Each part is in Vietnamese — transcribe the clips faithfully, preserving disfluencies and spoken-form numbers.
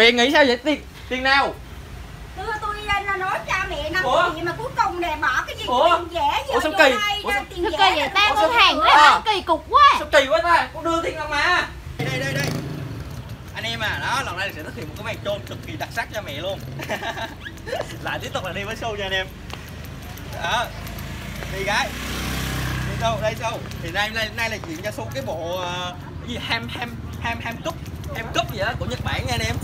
Mẹ nghĩ sao vậy? Tiền tiền nào? Đưa tôi lên nói cha mẹ năm gì mà cuối cùng nè bỏ cái gì Ủa? tiền rẻ vô. Ủa sao kỳ? đây Ủa sao tiền Sao rẻ kỳ vậy ta? Ủa Ngân sao- hàng à. nó kỳ cục quá. Sao kỳ quá ta? Con đưa tiền đâu mà. Đây đây đây. Anh em à, đó, lần này sẽ thực hiện một cái màn chôn cực kỳ đặc sắc cho mẹ luôn. Lại tiếp tục là đi với show nha anh em. Đó. Đi gái. Đi đâu? Đây show. Thì nay nay nay là diễn cho show cái bộ uh, cái gì ham ham ham ham cúp, ham cúp gì đó của Nhật Bản nha anh em.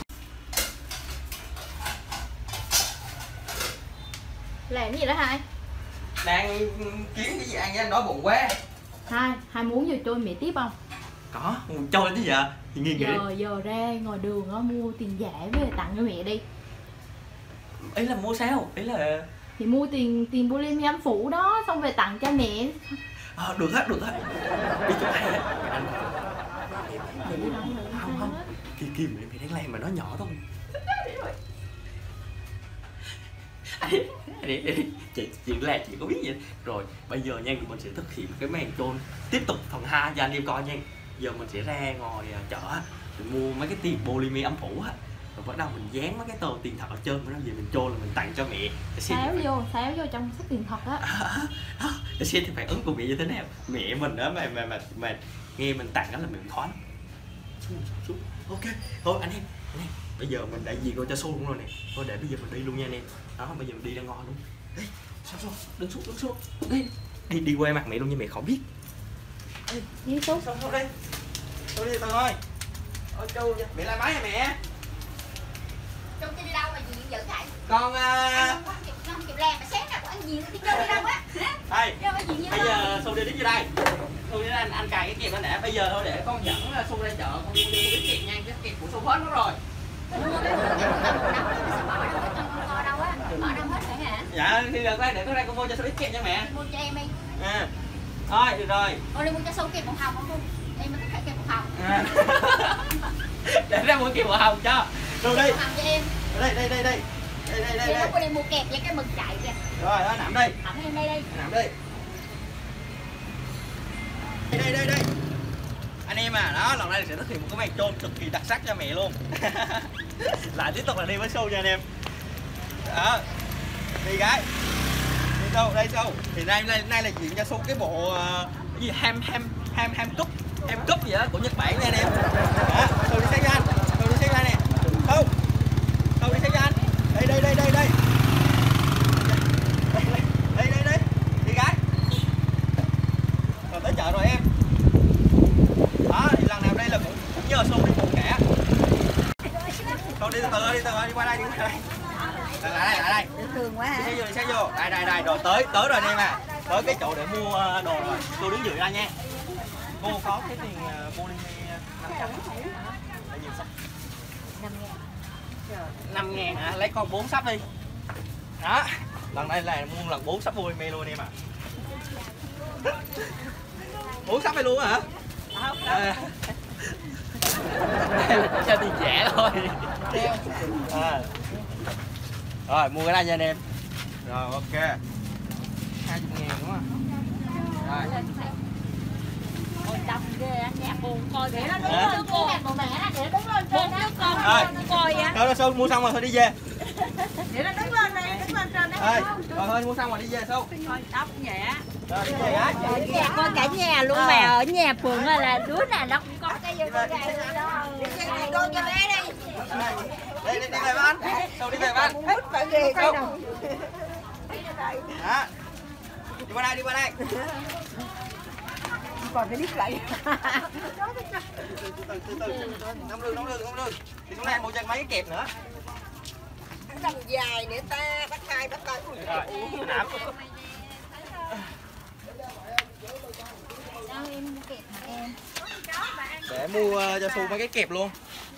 Làm cái gì đó hai? Đang kiếm cái gì ăn với anh đói bụng quá. Hai, hai muốn vô trôi mẹ tiếp không? Có, trôi chứ giờ. Thì nghiêng kìa. Giờ giờ ra ngoài đường á mua tiền giả về tặng cho mẹ đi. Ý là mua sao? Ý là Thì mua tiền tiền bulimia âm phủ đó, xong về tặng cho mẹ. à, được hết, được hết. Đi chỗ hay á. Anh Để đi đâu nữa? không không. Kia kia mẹ mẹ đang làm mà nó nhỏ thôi. Đi đi đi, chị chuyện là chị có biết gì rồi. Bây giờ nha, tụi mình sẽ thực hiện cái màn chôn tiếp tục phần hai cho anh em coi nha. Giờ mình sẽ ra ngoài chợ mình mua mấy cái tiền polymer âm phủ á, rồi bắt đầu mình dán mấy cái tờ tiền thật ở trên, bắt đầu về mình chôn là mình tặng cho mẹ. Xáo vô, xáo vô trong sách tiền thật á. Để xem thì phản ứng của mẹ như thế nào. Mẹ mình đó mà mà mà mà nghe mình tặng đó là mình khó lắm. Xuống, xuống. Ok, thôi anh em, anh em, bây giờ mình đại diện cho show luôn rồi nè. Thôi để bây giờ mình đi luôn nha anh em. Đó, bây giờ mình đi ra ngoài luôn. Đi, sao sao, đứng xuống, đứng xuống. Đi, đi đi qua mặt mẹ luôn nhưng mẹ không biết. Đi, đi xuống. Sao sao đi. Tôi đi từ thôi. Ôi chú, mẹ làm máy hả mẹ? Chung đi đâu mà gì dữ vậy? Con uh... Anh không kịp, không kịp làm mà sáng nào của anh gì đi chơi đi đâu á? Đây, Đâu có gì như bây giờ Xu đi đến vô đây. Xu đi anh anh cài cái kẹp lên nè. Bây giờ thôi để con dẫn Xu ra chợ, con đi mua cái kẹp nha, cái kẹp của Xu hết mất rồi. Dạ thì được đây, để tôi ra con mua cho Xu ít kẹp nha mẹ. Mua cho em đi. À. Thôi được rồi. Thôi đi mua cho Xu kẹp màu hồng không? Em mới thích kẹp màu hồng. À. Để ra mua kẹp màu hồng cho. Xu đi. Màu hồng cho em. Đây đây đây đây. Đây đây đây. Em lúc đi mua kẹp với cái mực chạy kìa. Rồi, đó nằm đây. Nằm em đây đi. Nằm đây. Đây đây đây đây. Anh em à, đó, lần này sẽ thực hiện một cái màn chôn cực kỳ đặc sắc cho mẹ luôn. Lại tiếp tục là đi với show nha anh em. Đó. Đi gái. Đi đâu? Đây show. Thì nay nay nay là diễn cho show cái bộ uh, cái gì ham ham ham ham cúp, ham cúp gì đó của Nhật Bản nha anh em. Đó, show đi sáng cho anh. Show đi sáng cho anh nè. Show. Show đi sáng cho anh. Đây đây đây đây đây. Đây đây đây. Đi gái. Rồi tới chợ rồi em. Đó, thì lần nào đây là cũng, cũng nhờ Xu đi cùng cả. Xu đi từ từ đi từ từ đi qua đây đi qua đây. Lại đây lại đây. Thương quá hả? Đi vô đi sáng vô. Đây đây đây rồi tới tới rồi anh em à. Tới cái chỗ để mua đồ rồi. Xu đứng dự ra nha. Cô có cái tiền polymer năm trăm. Bao nhiêu sắp? năm ngàn. năm ngàn hả? Lấy con bốn sắp đi. Đó. Lần này là mua lần bốn sắp polymer luôn em ạ. bốn sắp này luôn hả? À. Đây là cho tiền giả thôi. À. Rồi mua cái này nha anh em. Rồi ok. hai mươi ngàn đúng không? Rồi. Ôi đông ghê anh nhà buồn coi để nó đứng lên cô mẹ mẹ nó để đứng lên trên đó con nó coi á. Rồi Xu mua xong rồi thôi đi về. Để nó đứng lên đây, đứng lên trên Rồi, rồi thôi mua xong rồi đi về Xu. Thôi tóc nhẹ. Rồi đi về gái. Nhà coi cả nhà luôn mà ở nhà phường là đứa nào nó cũng có cái gì đó. Đi con cho bé đi. Đi đi đi về với anh. Xu đi về với anh. Hút phải ghê coi nào. Đó. Đi qua đây, đi qua đây. Còn phải biết lại. Từ từ từ từ. Nóng lưng, nóng lưng, nóng lưng. Thì hôm nay mua cho anh mấy cái kẹp nữa. Cầm dài để ta bắt hai bắt coi. Rồi, nắm. Sao em mua kẹp hả em? Để mua cho Xu mấy cái kẹp luôn.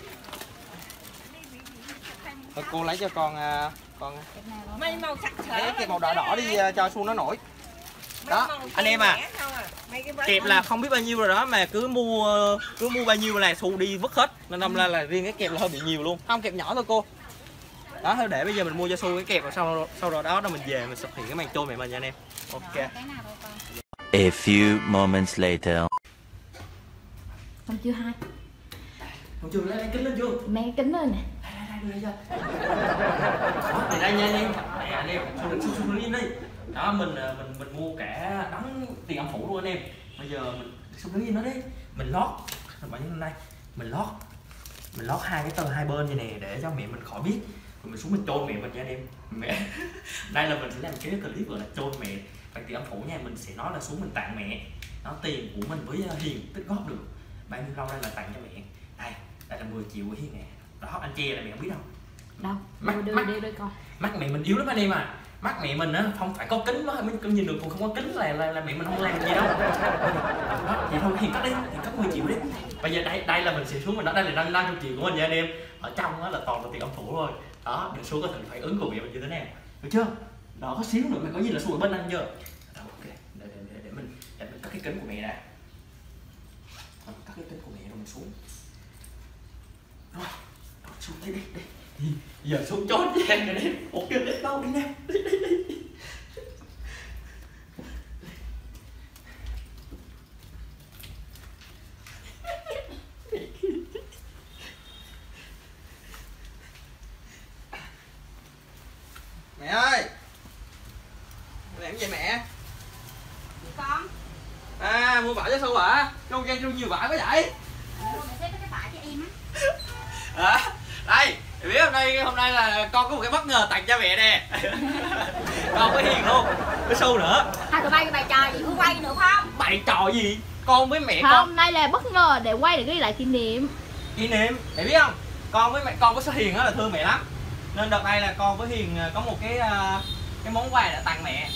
Thôi cô lấy cho con con Mấy màu sắc cái kẹp màu đỏ đỏ đi cho Xu nó nổi. Đó, anh em à. Kẹp là không biết bao nhiêu rồi đó mà cứ mua cứ mua bao nhiêu là Xu đi vứt hết. Nên đâm ra là riêng cái kẹp là hơi bị nhiều luôn. Không, kẹp nhỏ thôi cô. Đó, thôi để bây giờ mình mua cho Xu cái kẹp rồi sau sau đó đó mình về mình thực hiện cái màn trôi mẹ mình nha anh em. Ok. A few moments later. Xong chưa hai? Không chưa, lấy, lấy kính lên chưa? Mang kính lên nè. Đây, đây, đây, đây, đó, thì đây nha anh em. Nè anh em, xuống xuống xuống lên đi. Đó, mình mình mình mua cả đống tiền âm phủ luôn anh em. Bây giờ mình xuống đứng nó đi. Mình lót, bạn nhìn đây, mình lót, mình lót hai cái tờ hai bên như này để cho mẹ mình khỏi biết. Rồi mình xuống mình chôn mẹ mình nha anh em. Mẹ, đây là mình sẽ làm cái clip gọi là chôn mẹ bằng tiền âm phủ nha. Mình sẽ nói là xuống mình tặng mẹ. Nó tiền của mình với Hiền tích góp được bao nhiêu lâu đây là tặng cho mẹ. Đây, đây là mười triệu của Hiền nè. Đó, anh che là mẹ không biết đâu. Đâu, Mắt, đưa, mắt, đưa, đưa coi. Mắt mẹ mình yếu lắm anh em à. Mắt mẹ mình á không phải có kính mới mới nhìn được, còn không có kính là là, là mẹ mình không làm gì đâu. Đó, vậy thôi Hiền cất đi, Hiền cất mười triệu đi. Bây giờ đây đây là mình sẽ xuống mình đó, đây là năm mươi triệu của mình nha anh em. Ở trong đó là toàn là tiền âm phủ thôi. Đó, mình xuống có thể phản ứng của mẹ mình như thế nào. Được chưa? Đó, có xíu nữa mày có gì là xuống ở bên anh chưa? Đó, ok. Để, để, để, để mình để mình cất cái kính của mẹ nè. Cất cái kính của mẹ rồi mình xuống. Rồi, rồi xuống đây đi, đi. Đi. Giờ xuống chốt với em rồi đi. Một kêu đến đâu đi nè. Đi, đi, đi. Mẹ ơi, làm gì mẹ? Gì con? À, mua vải cho Su hả? Đâu ra đâu nhiều vải quá vậy? Mẹ xếp cái vải cho em á. À, đây, mẹ biết hôm nay hôm nay là con có một cái bất ngờ tặng cho mẹ nè. Con với Hiền luôn, với Su nữa. Hai tụi bay cái bài trò gì có quay nữa không? Bày trò gì? Con với mẹ Không, con đây là bất ngờ để quay để ghi lại kỷ niệm. kỷ niệm, mẹ biết không? Con với mẹ con với Hiền đó là thương mẹ lắm. Nên đợt này là con với Hiền có một cái cái món quà để tặng mẹ.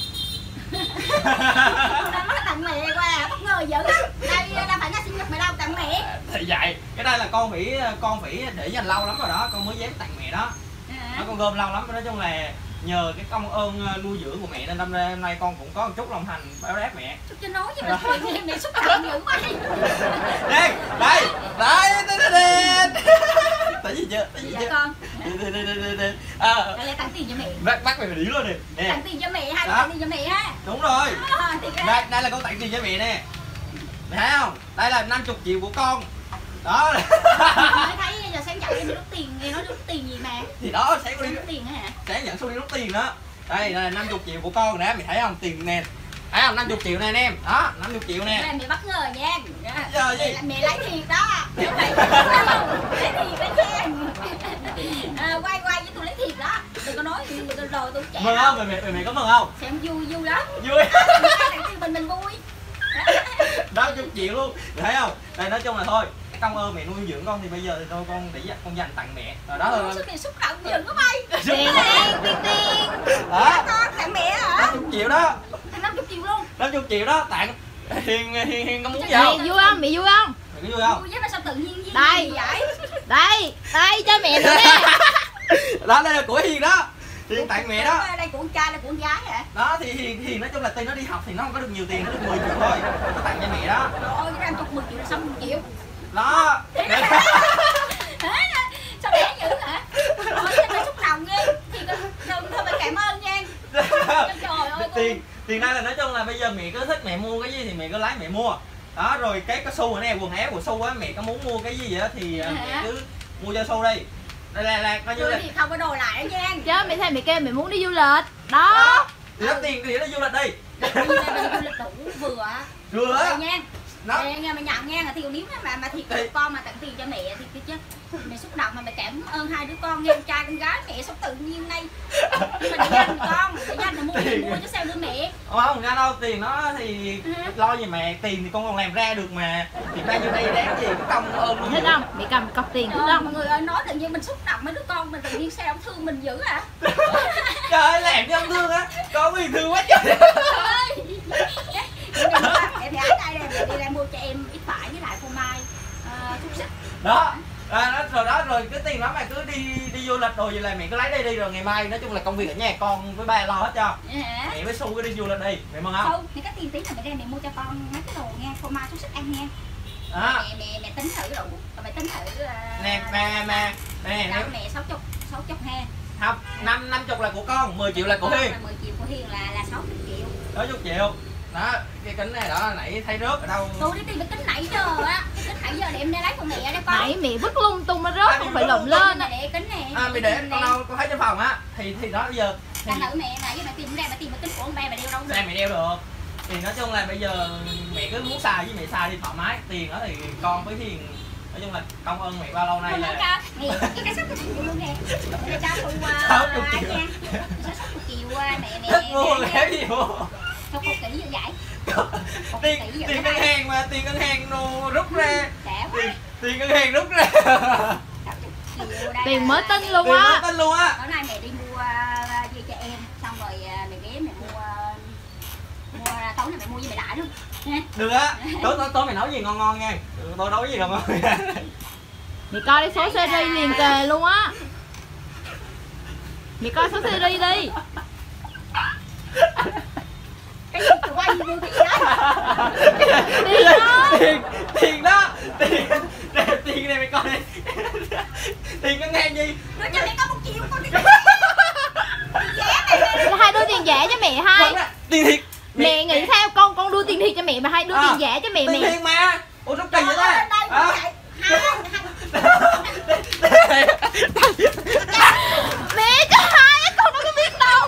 Nó mới tặng mẹ quà bất ngờ dữ. Đây đâu phải ngày sinh nhật mẹ đâu, tặng mẹ. Thì vậy, cái đây là con phải con phải để dành lâu lắm rồi đó, con mới dám tặng mẹ đó. Nó con gom lâu lắm, nói chung là nhờ cái công ơn nuôi dưỡng của mẹ nên năm nay, hôm nay con cũng có một chút lòng thành báo đáp mẹ. Chút cho nói chứ mà chuyện mẹ xúc động dữ quá đi. Đây, đây, đây, đây, đây, đây. Tại gì chưa? Tại gì Dạ chưa? con. Đây, đây, đây, đây, đây. À, Đây là tặng tiền cho mẹ. bắt bắt mày phải đi luôn nè. Nè. Tặng tiền cho mẹ hay Đó. tặng tiền cho mẹ ha? Đúng rồi. À, thì cái Đây, đây là con tặng tiền cho mẹ nè. Mày thấy không? Đây là năm mươi triệu của con. Đó. mới thấy giờ sáng dậy em đi rút tiền, nghe nói rút tiền gì mà. Thì đó, sáng con đi Rút tiền hả? sáng nhận số đi rút tiền đó. Đây là năm mươi triệu của con nè, mày thấy không? Tiền nè. Thấy không? năm mươi triệu nè anh em. Đó, năm mươi triệu nè. Đây mẹ bất ngờ nha. Giờ gì? Mẹ, mẹ lấy thiệt đó. Không phải lấy thiệt đó nha. À, quay quay với tôi lấy thiệt đó. Đừng có nói gì tôi rồi tôi trẻ. Mừng không? Mày mày mày, mày có mừng không? Xem vui vui lắm. Vui. Mình mình vui. Đó, chục triệu luôn. Mày thấy không? Đây nói chung là thôi. Cái công ơn mẹ nuôi dưỡng con thì bây giờ thì thôi con để dành con dành tặng mẹ. Rồi đó thôi. Sức mẹ xúc động dừng có bay. Xúc Tiền động. tiền tiền. Đó. Con tặng mẹ hả? năm mươi triệu đó. năm mươi triệu luôn. năm mươi triệu đó tặng. Hiền Hiền Hiền có muốn gì Mẹ không? vui không? Mẹ vui không? Mày có vui không? Vui với mà sao tự nhiên gì Đây. vậy? Đây, đây cho mẹ nữa nè. Đó, đây là của Hiền đó. Hiền tặng mẹ đó. Đây của con trai là của con gái hả? Đó thì Hiền Hiền nói chung là tiền nó đi học thì nó không có được nhiều tiền, nó được mười triệu thôi. Nó tặng cho mẹ đó. Ôi cái năm chục mười triệu là xong mười triệu. Đó. Sao bé dữ hả? Ôi sao mẹ xúc động nha. Thì thôi phải cảm ơn nha. Trời ơi. tiền tiền đây là nói chung là bây giờ mẹ cứ thích mẹ mua cái gì thì mẹ cứ lấy mẹ mua. Đó rồi cái cái Su này quần áo của Su á, mẹ có muốn mua cái gì vậy đó thì uh, mẹ cứ mua cho Su đi. Đây là, là coi như là thì không có đồ lại đó nha. Chứ mẹ thấy mẹ kêu mẹ muốn đi du lịch. Đó. Đó. Thì đắp tiền thì nó du lịch đi. Đi du lịch đủ vừa á. Vừa á. Nha. Đó. Ê, nghe mày nhận nha, là thì nếu mà mà thiệt Thì- con mà tặng tiền cho mẹ thì cái chứ mẹ xúc động mà mẹ cảm ơn hai đứa con nha, con trai con gái mẹ sống tự nhiên đây. Nhưng mà để dành con, để dành là mua thì mua chứ sao đưa mẹ. Không không ra đâu, tiền nó thì lo gì mẹ, tiền thì con còn làm ra được mà. Thì bao nhiêu đây đáng gì cái công ơn nuôi Thích dưỡng. không? Mẹ cầm cọc tiền thích Ờ, không? mọi người ơi nói tự nhiên mình xúc động mấy đứa con mình tự nhiên sao không thương mình dữ hả? Trời ơi làm cho ông thương á, con bị thương quá trời. Ơi. Mẹ thì ở đây đây mẹ đi ra mua cho em ít vải với lại phô mai xúc xích. Đó. À, đó, rồi đó rồi cái tiền đó mày cứ đi đi du lịch rồi vậy là mẹ cứ lấy đây đi rồi ngày mai nói chung là công việc ở nhà con với ba lo hết cho. Hả? Mẹ với Su cứ đi du lịch đi, mẹ mừng không? Không, những cái tiền tí là mẹ đem mẹ mua cho con mấy cái đồ nha, phô mai xúc xích ăn nha. Đó. Mẹ mẹ mẹ tính thử đủ, rồi mẹ tính thử. Uh, Nè mẹ mẹ nè đâu nếu mẹ sáu chục sáu chục ha. không năm năm chục là của con, mười triệu là của Hiền. mười triệu của Hiền là là sáu mươi triệu. Sáu chục triệu. Đó, cái kính này đó nãy thấy rớt ở đâu. Tôi đi tìm cái kính nãy giờ á, cái kính nãy nãy giờ để em lấy của mẹ đó con. Nãy mẹ vứt lung tung nó rớt, không phải lộn lên á. Để kính này. À mày để con đâu con thấy trong phòng á thì thì đó bây giờ thì Thằng nữ mẹ nãy giờ mẹ tìm ra mẹ tìm cái kính của ông ba mẹ đeo đâu. xe mày đeo được. Thì nói chung là bây giờ mẹ cứ muốn xài với mẹ xài thì thoải mái, tiền đó thì con với Thiền nói chung là công ơn mẹ bao lâu nay là Nè, cái cái sắp của chị luôn nè. Để cho thu sáu chục ai triệu. nha. Sắp của chị mẹ mẹ. thích mua lẻ gì mua. Không có kỹ như vậy. Tiền tiền ngân hàng mà tiền ngân hàng nó rút ra. Rẻ quá. Tiền tiền ngân hàng rút ra. Tiền mới tin luôn Tiền mới á. tin luôn á. Tối nay mẹ đi mua dây cho em, xong rồi mẹ ghé mẹ mua mua tối nay mẹ mua với mẹ lại luôn. Được á. Tối tối tối mày nấu gì ngon ngon nha. Tôi nấu gì ngon ngon. Mẹ coi đi số series liền kề luôn á. Mẹ coi số series đi. Cái gì tụi quay gì mua cái gì đó. Đi đó. Tiền tiền đó. Tiền tiền này mày coi đi. Tiền ngân hàng gì? Đưa cho mẹ có một triệu con tiền. Hai đưa tiền giả cho mẹ hai. Tiền thiệt. Mẹ nghĩ sao con con đưa tiền thiệt cho mẹ mà hai đưa À, tiền giả cho mẹ tiền mẹ. thiệt mà. Ủa sao kỳ vậy ta? À. Mẹ cho hai con đâu có biết đâu.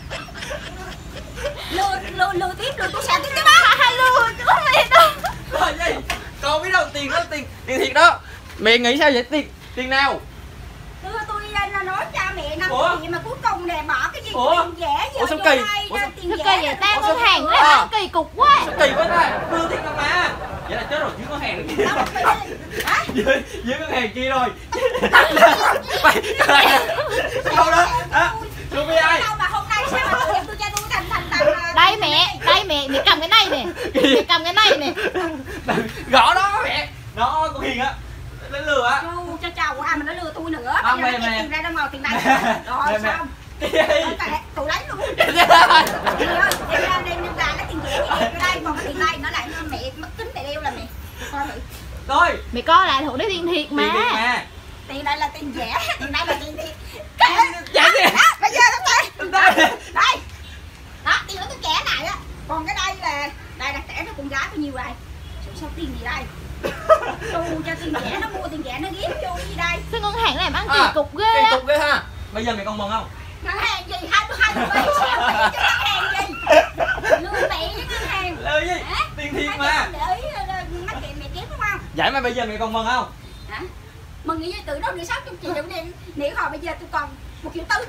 Lừa lừa lừa tiếp lừa tôi xài tiếp tiếp á. Hai lừa chứ không biết đâu. Rồi gì? Con biết đâu tiền đó tiền tiền thiệt đó. Mẹ nghĩ sao vậy? Tiền tiền nào? Đưa tôi là nói cha mẹ năm Ủa? triệu mà cuối cùng nè bỏ cái gì Ủa? tiền giả vô Ủa sao vô kỳ? đây, Ủa sao- tiền Cái giả cây vậy là ta tôi- ngân hàng À. nó kỳ cục quá. Sao kỳ quá ta? Đưa thiệt đâu mà. Vậy là chết rồi, dưới ngân hàng nữa kia. Đâu mà kỳ? Hả? Dưới dưới ngân hàng kia rồi. Mày sao đó? Hả? Đưa với ai? Đâu mà hôm nay sao mà tôi tôi cho tôi thành thành thành Đây mẹ, đây mẹ, mẹ cầm cái này nè. Mẹ cầm cái này nè. Gõ đó mẹ. Đó con Hiền á. Lấy lừa á. Chu cho chào ai mà nó lừa tôi nữa. Không, Bây giờ mẹ, nó mẹ. tiền ra đâu ngồi tiền này. Mẹ, Rồi mẹ. xong. Cái gì? Thôi kệ, tụi lấy luôn. Trời ơi, em ra đây em ra lấy tiền giả gì ở đây, còn cái tiền đây nó lại mẹ mất kính mẹ đeo là mẹ. Coi thử. Rồi. Mẹ coi lại thử đấy tiền thiệt mà. Tiền thiệt mà. Tiền đây là tiền giả, tiền đây là tiền thiệt. Giả gì? Đó, bây giờ nó đây. Đây. Đây. Đó, tiền của tôi kẻ này á. Còn cái đây là đây là kẻ cho con gái bao nhiêu đây? Sao, sao tiền gì đây? Tôi cho tiền giả nó mua tiền giả nó ghép vô gì đây? Sao ngân hàng làm ăn À, kỳ cục ghê Kỳ á. cục ghê ha. Bây giờ mày còn mừng không? Ngân hàng gì? Hai tôi hai tôi bay sao mẹ cho ngân hàng gì? Lừa mẹ với ngân hàng. Lừa gì? Hả? Tiền thiệt Mấy mà. cái để ý mắc kẹt mẹ kiếm đúng không? Vậy mà bây giờ mày còn mừng không? Hả? Mừng nghĩ tự nó được sáu mươi triệu đi. Nghĩ hồi bây giờ tôi còn một triệu tư.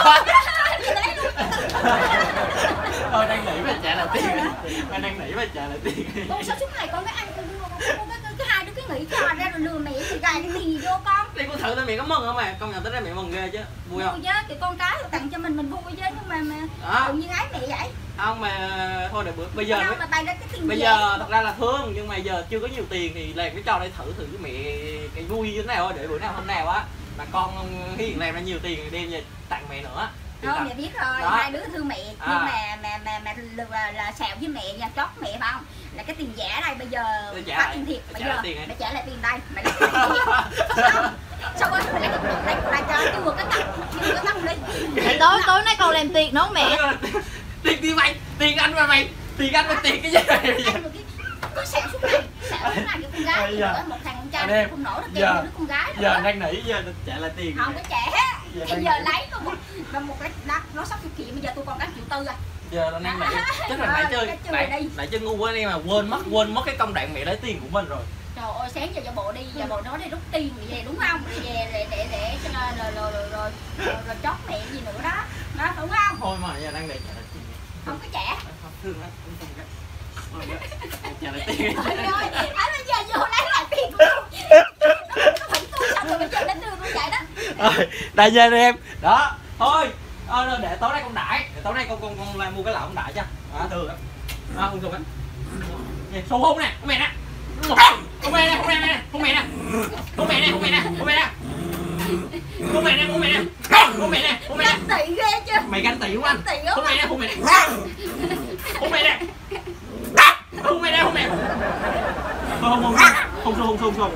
Thôi đang nghĩ mà trả lại tiền. Mày đang nghĩ mà trả lại tiền. Con sao suốt ngày con cái ăn con con cái cái hai đứa cái nghĩ cái hồi ra rồi lừa mẹ thì gài cái tiền gì vô con. Thì con thử tao mẹ có mừng không mày? Công nhận tới đây mẹ mừng ghê chứ. Vui không? Vui chứ, thì con cái tặng cho mình mình vui chứ nhưng mà mà Đó. tự nhiên ái mẹ vậy. Không mà thôi để bữa bây giờ Đâu mới- mà bày ra cái tiền bây gì giờ vậy? thật ra là thương nhưng mà giờ chưa có nhiều tiền thì làm cái trò đây thử thử với mẹ cái vui như thế nào á, để bữa nào hôm nào á mà con Hiền làm ra nhiều tiền thì đem về tặng mẹ nữa. Thì Không, tặng- mẹ biết rồi, Đó. hai đứa thương mẹ À. nhưng mà mà mà mà lừa là, là xạo với mẹ nha, chót mẹ phải không? Là cái tiền giả đây bây giờ Tôi trả phát lại- tiền thiệt, tôi bây trả giờ lại tiền này. mẹ trả lại tiền đây, mẹ lấy tiền thiệt. Xong, xong rồi mẹ lấy cái tiền đây của đây cho chưa cái tóc, chưa cái tóc đi. Tối tối nay còn làm tiệc nữa không mẹ? tiền tiền mày tiền anh mà mày tiền anh mà tiền cái gì mày bây giờ? Anh được cái- có xạo suốt ngày, xạo suốt ngày cái con gái Bây giờ- nữa, một thằng con trai Anh em, không nổi nó giờ- kêu một đứa con gái nữa. Giờ đang nỉ giờ trả lại tiền. Không có trẻ, Giờ bây đang- giờ lấy nó một và một cái nó, nó sắp chục triệu bây giờ tôi còn cả triệu tư à. Giờ nó đang nỉ chắc là Rồi, nãy chơi cái chơi nãy đi. nãy chơi ngu quá đi mà quên mất quên mất cái công đoạn mẹ lấy tiền của mình rồi. Trời ơi sáng giờ cho bộ đi, giờ bộ nói đi rút tiền rồi về đúng không? Rồi về để để để cho nên rồi rồi rồi rồi rồi, rồi chót mẹ gì nữa đó. Đó đúng không? Thôi mà giờ đang để trả lại tiền. Không có trẻ. Không, thương lắm không thương cái. Trả lại tiền. Trời ơi, anh bây giờ vô lấy lại tiền của tôi. Nó phải tôi xong rồi bây giờ đến đưa tôi vậy đó. Rồi, đây nha anh em. Đó, thôi. Ờ, để tối nay con đãi, để tối nay con con con làm mua cái lẩu con đãi cho. Đó, thường á. Đó, con thường á. Nè, xô hôn nè, con mẹ nè. Con mẹ nè, con mẹ nè, con mẹ nè. Con mẹ nè, con mẹ nè, con mẹ nè. Con mẹ nè, con mẹ nè. Con mẹ nè, con mẹ nè. Ganh tị ghê chưa? Mày ganh tị đúng không anh? Ganh tị đúng Con mẹ nè, con mẹ nè. Con mẹ nè. Con mẹ nè, con mẹ. Không không không không không không không.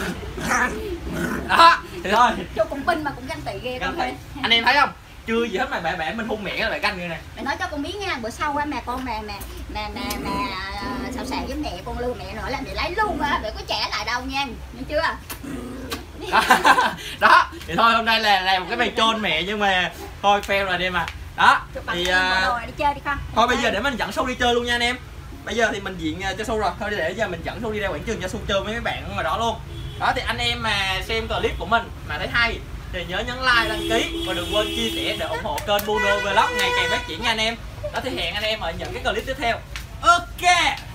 Đó, thì thôi. Vô cùng pin mà cũng ganh tị ghê Ganh con tị. ơi. Anh em thấy không? Chưa gì hết mà bẻ bẻ mình hôn mẹ là bẻ ganh người này. Mẹ nói cho con biết nha, bữa sau á mẹ con mẹ mẹ Nè nè nè, sao sàng với mẹ con lừa mẹ nữa là mẹ lấy luôn á, mẹ có trẻ lại đâu nha, nghe chưa? Đó, đó thì thôi hôm nay là làm một cái bài trôn mẹ nhưng mà thôi fail rồi đi mà. Đó thì uh, đi chơi đi con. thôi bây giờ để mình dẫn Su đi chơi luôn nha anh em. Bây giờ thì mình diện cho Su rồi, thôi để giờ mình dẫn Su đi ra quảng trường cho Su chơi với mấy bạn ngoài đó luôn. Đó thì anh em mà xem clip của mình mà thấy hay thì nhớ nhấn like, đăng ký và đừng quên chia sẻ để ủng hộ kênh Budo Vlog ngày càng phát triển nha anh em. Đó thì hẹn anh em ở những cái clip tiếp theo. Ok.